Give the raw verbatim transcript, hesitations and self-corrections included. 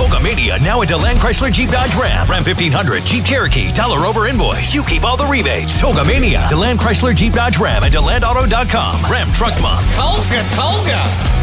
Tolga Mania now at Deland Chrysler Jeep Dodge Ram. Ram fifteen hundred, Jeep Cherokee, dollar over invoice. You keep all the rebates. Tolga Mania, Deland Chrysler Jeep Dodge Ram at deland auto dot com. Ram Truck Month. Tolga, Tolga.